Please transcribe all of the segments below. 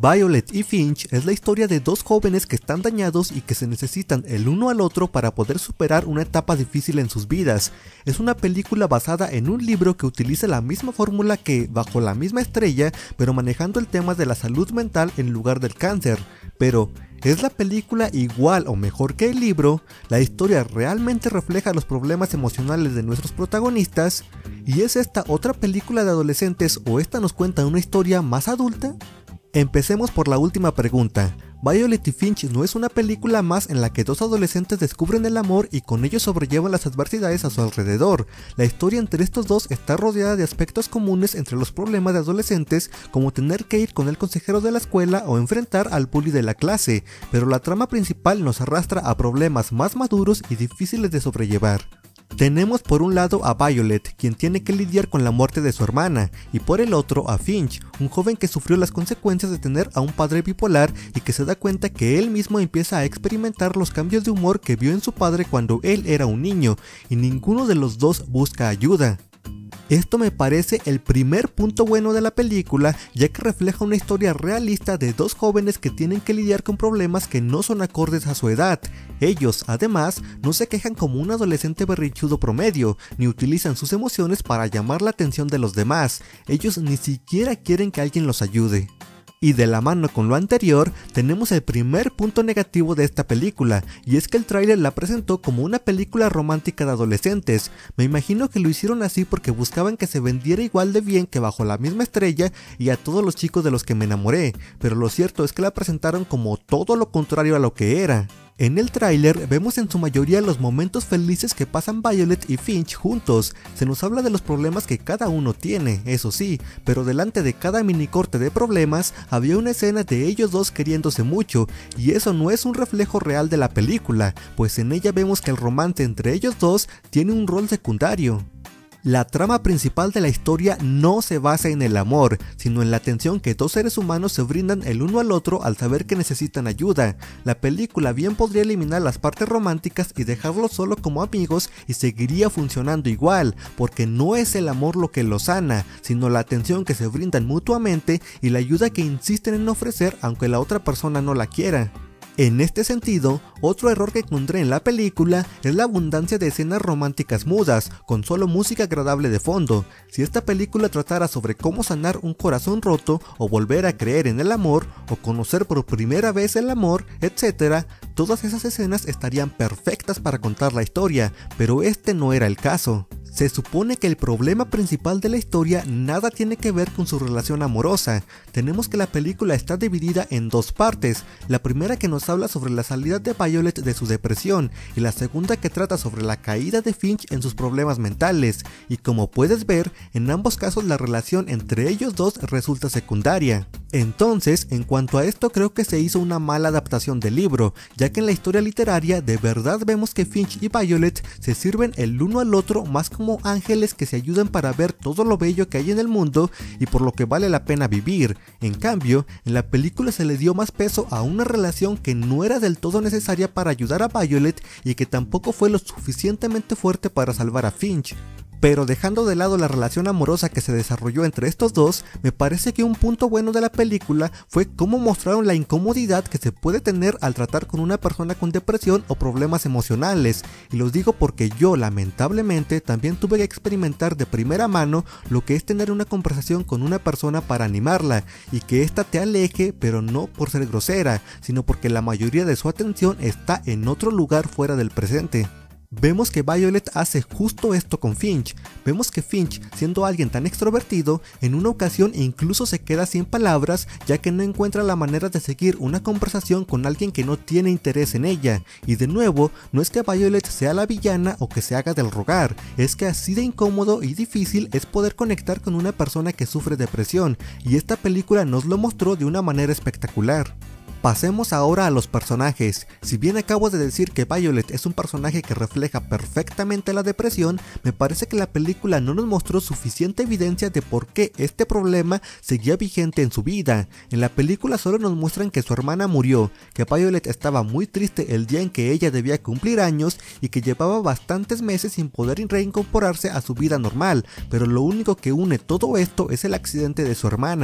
Violet y Finch es la historia de dos jóvenes que están dañados y que se necesitan el uno al otro para poder superar una etapa difícil en sus vidas. Es una película basada en un libro que utiliza la misma fórmula que Bajo la misma estrella, pero manejando el tema de la salud mental en lugar del cáncer. Pero, ¿es la película igual o mejor que el libro? ¿La historia realmente refleja los problemas emocionales de nuestros protagonistas? ¿Y es esta otra película de adolescentes o esta nos cuenta una historia más adulta? Empecemos por la última pregunta. Violet y Finch no es una película más en la que dos adolescentes descubren el amor y con ello sobrellevan las adversidades a su alrededor. La historia entre estos dos está rodeada de aspectos comunes entre los problemas de adolescentes, como tener que ir con el consejero de la escuela o enfrentar al bully de la clase, pero la trama principal nos arrastra a problemas más maduros y difíciles de sobrellevar. Tenemos por un lado a Violet, quien tiene que lidiar con la muerte de su hermana, y por el otro a Finch, un joven que sufrió las consecuencias de tener a un padre bipolar y que se da cuenta que él mismo empieza a experimentar los cambios de humor que vio en su padre cuando él era un niño, y ninguno de los dos busca ayuda. Esto me parece el primer punto bueno de la película, ya que refleja una historia realista de dos jóvenes que tienen que lidiar con problemas que no son acordes a su edad. Ellos, además, no se quejan como un adolescente berrinchudo promedio, ni utilizan sus emociones para llamar la atención de los demás. Ellos ni siquiera quieren que alguien los ayude. Y de la mano con lo anterior, tenemos el primer punto negativo de esta película, y es que el tráiler la presentó como una película romántica de adolescentes. Me imagino que lo hicieron así porque buscaban que se vendiera igual de bien que Bajo la misma estrella y A todos los chicos de los que me enamoré, pero lo cierto es que la presentaron como todo lo contrario a lo que era. En el tráiler vemos en su mayoría los momentos felices que pasan Violet y Finch juntos. Se nos habla de los problemas que cada uno tiene, eso sí, pero delante de cada mini corte de problemas había una escena de ellos dos queriéndose mucho, y eso no es un reflejo real de la película, pues en ella vemos que el romance entre ellos dos tiene un rol secundario. La trama principal de la historia no se basa en el amor, sino en la atención que dos seres humanos se brindan el uno al otro al saber que necesitan ayuda. La película bien podría eliminar las partes románticas y dejarlos solo como amigos y seguiría funcionando igual, porque no es el amor lo que los sana, sino la atención que se brindan mutuamente y la ayuda que insisten en ofrecer aunque la otra persona no la quiera. En este sentido, otro error que encontré en la película es la abundancia de escenas románticas mudas, con solo música agradable de fondo. Si esta película tratara sobre cómo sanar un corazón roto, o volver a creer en el amor, o conocer por primera vez el amor, etc., todas esas escenas estarían perfectas para contar la historia, pero este no era el caso. Se supone que el problema principal de la historia nada tiene que ver con su relación amorosa. Tenemos que la película está dividida en dos partes, la primera que nos habla sobre la salida de Violet de su depresión y la segunda que trata sobre la caída de Finch en sus problemas mentales, y como puedes ver, en ambos casos la relación entre ellos dos resulta secundaria. Entonces, en cuanto a esto creo que se hizo una mala adaptación del libro, ya que en la historia literaria de verdad vemos que Finch y Violet se sirven el uno al otro más como ángeles que se ayudan para ver todo lo bello que hay en el mundo y por lo que vale la pena vivir. En cambio, en la película se le dio más peso a una relación que no era del todo necesaria para ayudar a Violet y que tampoco fue lo suficientemente fuerte para salvar a Finch. Pero dejando de lado la relación amorosa que se desarrolló entre estos dos, me parece que un punto bueno de la película fue cómo mostraron la incomodidad que se puede tener al tratar con una persona con depresión o problemas emocionales, y los digo porque yo lamentablemente también tuve que experimentar de primera mano lo que es tener una conversación con una persona para animarla, y que ésta te aleje, pero no por ser grosera, sino porque la mayoría de su atención está en otro lugar fuera del presente. Vemos que Violet hace justo esto con Finch. Vemos que Finch, siendo alguien tan extrovertido, en una ocasión incluso se queda sin palabras ya que no encuentra la manera de seguir una conversación con alguien que no tiene interés en ella. Y de nuevo, no es que Violet sea la villana o que se haga del rogar, es que así de incómodo y difícil es poder conectar con una persona que sufre depresión, y esta película nos lo mostró de una manera espectacular. Pasemos ahora a los personajes. Si bien acabo de decir que Violet es un personaje que refleja perfectamente la depresión, me parece que la película no nos mostró suficiente evidencia de por qué este problema seguía vigente en su vida. En la película solo nos muestran que su hermana murió, que Violet estaba muy triste el día en que ella debía cumplir años y que llevaba bastantes meses sin poder reincorporarse a su vida normal, pero lo único que une todo esto es el accidente de su hermana.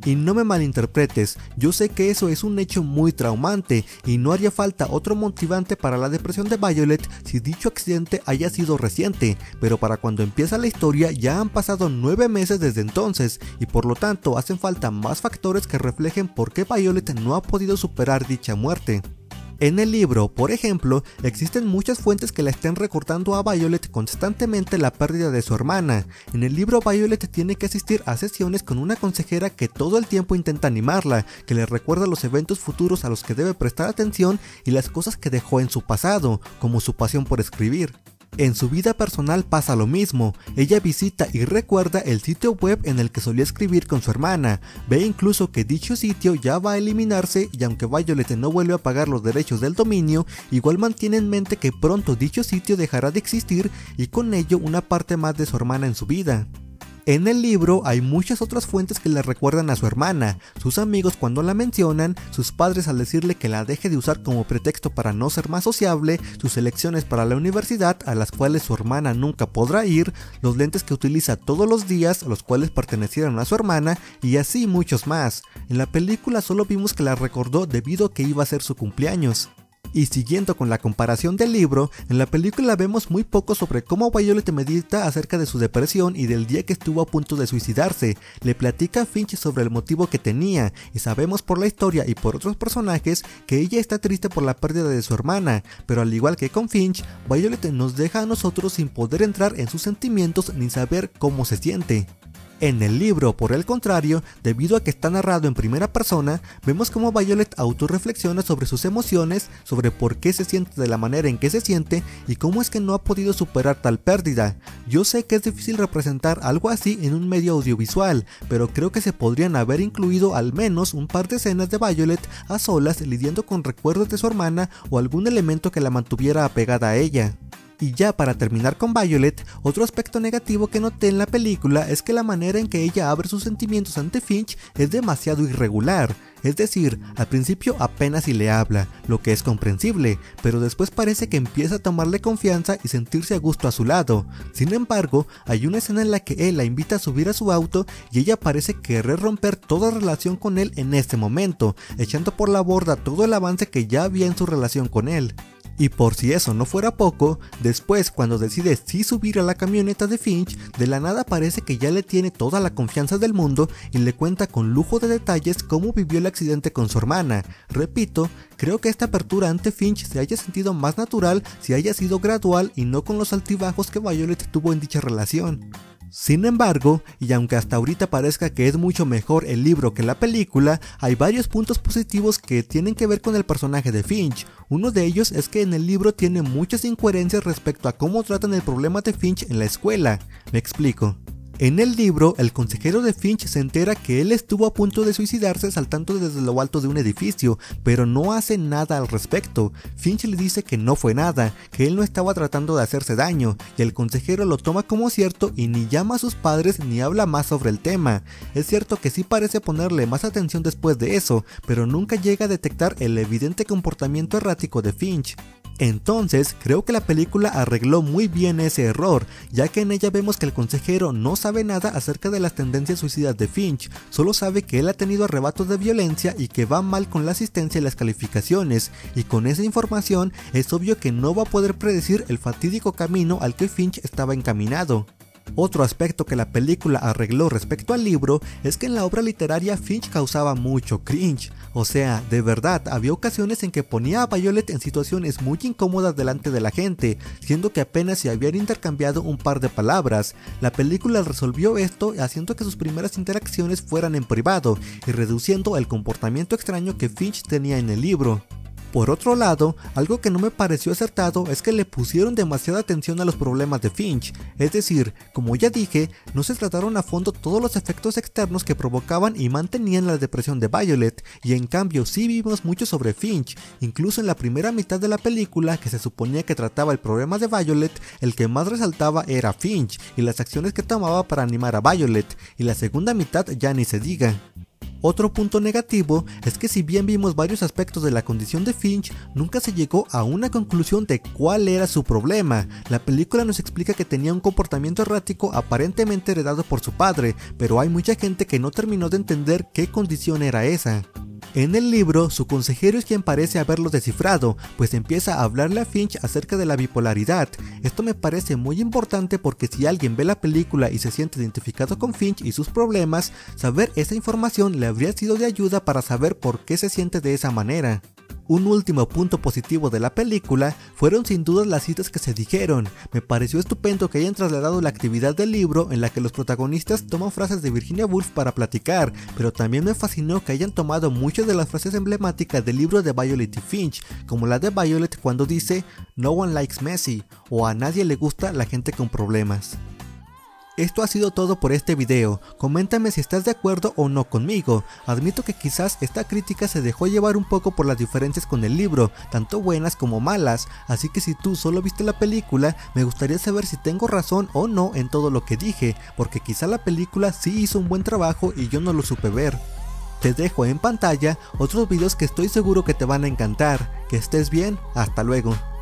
Y no me malinterpretes, yo sé que eso es un hecho muy traumante y no haría falta otro motivante para la depresión de Violet si dicho accidente haya sido reciente, pero para cuando empieza la historia ya han pasado 9 meses desde entonces y por lo tanto hacen falta más factores que reflejen por qué Violet no ha podido superar dicha muerte. En el libro, por ejemplo, existen muchas fuentes que le estén recordando a Violet constantemente la pérdida de su hermana. En el libro Violet tiene que asistir a sesiones con una consejera que todo el tiempo intenta animarla, que le recuerda los eventos futuros a los que debe prestar atención y las cosas que dejó en su pasado, como su pasión por escribir. En su vida personal pasa lo mismo, ella visita y recuerda el sitio web en el que solía escribir con su hermana, ve incluso que dicho sitio ya va a eliminarse y aunque Violet no vuelve a pagar los derechos del dominio, igual mantiene en mente que pronto dicho sitio dejará de existir y con ello una parte más de su hermana en su vida. En el libro hay muchas otras fuentes que le recuerdan a su hermana, sus amigos cuando la mencionan, sus padres al decirle que la deje de usar como pretexto para no ser más sociable, sus elecciones para la universidad a las cuales su hermana nunca podrá ir, los lentes que utiliza todos los días, los cuales pertenecieron a su hermana y así muchos más. En la película solo vimos que la recordó debido a que iba a ser su cumpleaños. Y siguiendo con la comparación del libro, en la película vemos muy poco sobre cómo Violet medita acerca de su depresión y del día que estuvo a punto de suicidarse. Le platica a Finch sobre el motivo que tenía, y sabemos por la historia y por otros personajes que ella está triste por la pérdida de su hermana, pero al igual que con Finch, Violet nos deja a nosotros sin poder entrar en sus sentimientos ni saber cómo se siente. En el libro, por el contrario, debido a que está narrado en primera persona, vemos cómo Violet autorreflexiona sobre sus emociones, sobre por qué se siente de la manera en que se siente y cómo es que no ha podido superar tal pérdida. Yo sé que es difícil representar algo así en un medio audiovisual, pero creo que se podrían haber incluido al menos un par de escenas de Violet a solas lidiando con recuerdos de su hermana o algún elemento que la mantuviera apegada a ella. Y ya para terminar con Violet, otro aspecto negativo que noté en la película es que la manera en que ella abre sus sentimientos ante Finch es demasiado irregular. Es decir, al principio apenas si le habla, lo que es comprensible, pero después parece que empieza a tomarle confianza y sentirse a gusto a su lado. Sin embargo, hay una escena en la que él la invita a subir a su auto y ella parece querer romper toda relación con él en este momento, echando por la borda todo el avance que ya había en su relación con él. Y por si eso no fuera poco, después cuando decide sí subir a la camioneta de Finch, de la nada parece que ya le tiene toda la confianza del mundo y le cuenta con lujo de detalles cómo vivió el accidente con su hermana. Repito, creo que esta apertura ante Finch se haya sentido más natural si haya sido gradual y no con los altibajos que Violet tuvo en dicha relación. Sin embargo, y aunque hasta ahorita parezca que es mucho mejor el libro que la película, hay varios puntos positivos que tienen que ver con el personaje de Finch. Uno de ellos es que en el libro tiene muchas incoherencias respecto a cómo tratan el problema de Finch en la escuela. Me explico. En el libro, el consejero de Finch se entera que él estuvo a punto de suicidarse saltando desde lo alto de un edificio, pero no hace nada al respecto. Finch le dice que no fue nada, que él no estaba tratando de hacerse daño, y el consejero lo toma como cierto y ni llama a sus padres ni habla más sobre el tema. Es cierto que sí parece ponerle más atención después de eso, pero nunca llega a detectar el evidente comportamiento errático de Finch. Entonces, creo que la película arregló muy bien ese error, ya que en ella vemos que el consejero no sabe nada acerca de las tendencias suicidas de Finch, solo sabe que él ha tenido arrebatos de violencia y que va mal con la asistencia y las calificaciones, y con esa información es obvio que no va a poder predecir el fatídico camino al que Finch estaba encaminado. Otro aspecto que la película arregló respecto al libro es que en la obra literaria Finch causaba mucho cringe, o sea, de verdad había ocasiones en que ponía a Violet en situaciones muy incómodas delante de la gente, siendo que apenas se habían intercambiado un par de palabras. La película resolvió esto haciendo que sus primeras interacciones fueran en privado y reduciendo el comportamiento extraño que Finch tenía en el libro. Por otro lado, algo que no me pareció acertado es que le pusieron demasiada atención a los problemas de Finch, es decir, como ya dije, no se trataron a fondo todos los efectos externos que provocaban y mantenían la depresión de Violet, y en cambio sí vimos mucho sobre Finch. Incluso en la primera mitad de la película, que se suponía que trataba el problema de Violet, el que más resaltaba era Finch y las acciones que tomaba para animar a Violet, y la segunda mitad ya ni se diga. Otro punto negativo es que si bien vimos varios aspectos de la condición de Finch, nunca se llegó a una conclusión de cuál era su problema. La película nos explica que tenía un comportamiento errático aparentemente heredado por su padre, pero hay mucha gente que no terminó de entender qué condición era esa. En el libro, su consejero es quien parece haberlo descifrado, pues empieza a hablarle a Finch acerca de la bipolaridad. Esto me parece muy importante porque si alguien ve la película y se siente identificado con Finch y sus problemas, saber esa información le habría sido de ayuda para saber por qué se siente de esa manera. Un último punto positivo de la película fueron sin duda las citas que se dijeron. Me pareció estupendo que hayan trasladado la actividad del libro en la que los protagonistas toman frases de Virginia Woolf para platicar, pero también me fascinó que hayan tomado muchas de las frases emblemáticas del libro de Violet y Finch, como la de Violet cuando dice "No one likes messy" o "a nadie le gusta la gente con problemas". Esto ha sido todo por este video, coméntame si estás de acuerdo o no conmigo. Admito que quizás esta crítica se dejó llevar un poco por las diferencias con el libro, tanto buenas como malas, así que si tú solo viste la película, me gustaría saber si tengo razón o no en todo lo que dije, porque quizá la película sí hizo un buen trabajo y yo no lo supe ver. Te dejo en pantalla otros videos que estoy seguro que te van a encantar. Que estés bien, hasta luego.